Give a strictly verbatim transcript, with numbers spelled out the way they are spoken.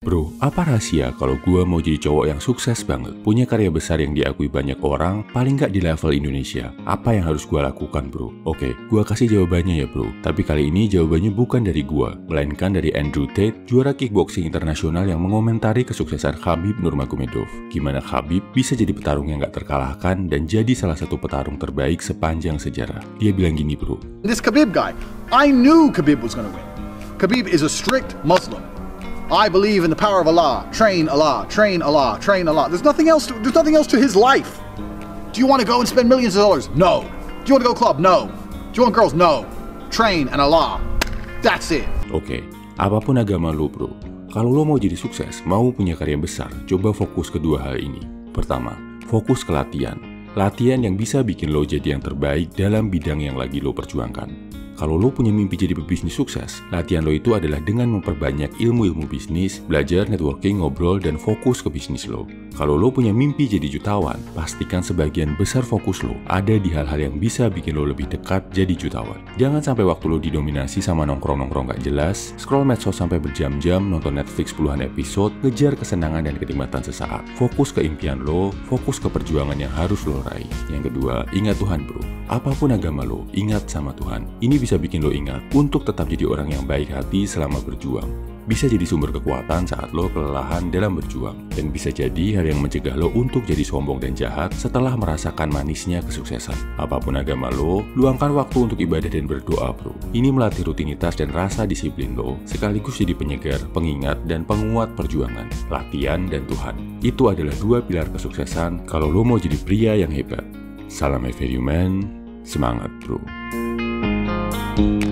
Bro, apa rahasia kalau gue mau jadi cowok yang sukses banget, punya karya besar yang diakui banyak orang, paling nggak di level Indonesia? Apa yang harus gue lakukan, bro? Oke, gue kasih jawabannya ya, bro. Tapi kali ini jawabannya bukan dari gue, melainkan dari Andrew Tate, juara kickboxing internasional yang mengomentari kesuksesan Khabib Nurmagomedov. Gimana Khabib bisa jadi petarung yang nggak terkalahkan dan jadi salah satu petarung terbaik sepanjang sejarah. Dia bilang gini, bro. This Khabib guy, I knew Khabib was gonna win. Khabib is a strict Muslim. I believe in the power of Allah. Train Allah, train Allah, train Allah. There's nothing else to, there's nothing else to his life. Do you want to go and spend millions of dollars? No. Do you want to go club? No. Do you want girls? No. Train and Allah. That's it. Oke, apapun agama lo, bro. Kalau lo mau jadi sukses, mau punya karya besar, coba fokus ke dua hal ini. Pertama, fokus ke latihan. Latihan yang bisa bikin lo jadi yang terbaik dalam bidang yang lagi lo perjuangkan. Kalau lo punya mimpi jadi pebisnis sukses, latihan lo itu adalah dengan memperbanyak ilmu-ilmu bisnis, belajar networking, ngobrol, dan fokus ke bisnis lo. Kalau lo punya mimpi jadi jutawan, pastikan sebagian besar fokus lo ada di hal-hal yang bisa bikin lo lebih dekat jadi jutawan. Jangan sampai waktu lo didominasi sama nongkrong-nongkrong gak jelas, scroll medsos sampai berjam-jam, nonton Netflix puluhan episode, ngejar kesenangan dan kenikmatan sesaat. Fokus ke impian lo, fokus ke perjuangan yang harus lo raih. Yang kedua, ingat Tuhan, bro. Apapun agama lo, ingat sama Tuhan. Ini bisa bikin lo ingat untuk tetap jadi orang yang baik hati selama berjuang. Bisa jadi sumber kekuatan saat lo kelelahan dalam berjuang. Dan bisa jadi hal yang mencegah lo untuk jadi sombong dan jahat setelah merasakan manisnya kesuksesan. Apapun agama lo, luangkan waktu untuk ibadah dan berdoa, bro. Ini melatih rutinitas dan rasa disiplin lo, sekaligus jadi penyegar, pengingat, dan penguat perjuangan. Latihan dan Tuhan. Itu adalah dua pilar kesuksesan kalau lo mau jadi pria yang hebat. Salam Every Man. Semangat, bro.